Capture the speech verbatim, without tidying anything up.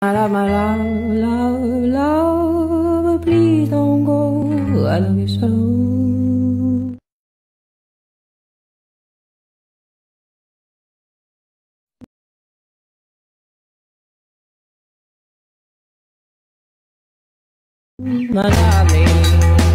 My love, my love, love, love, please don't go. I love you so. My lovely.